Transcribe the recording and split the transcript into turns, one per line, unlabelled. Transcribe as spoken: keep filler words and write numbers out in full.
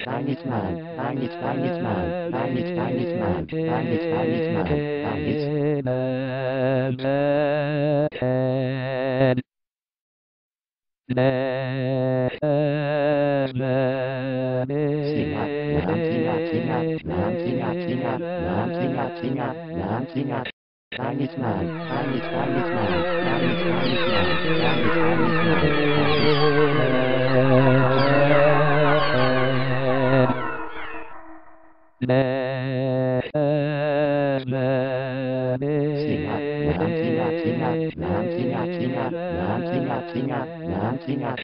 amitma, amit, amitma, amit, amitma, amit, amitma, amit. Singa, lam, singa, singa, lam, singa, singa, lam, singa, singa, lam, singa. Amitma, amit, amitma, amit, amitma, amit, amitma. Singa, lam, singa, singa, lam, singa, singa, lam, singa, singa, lam, singa.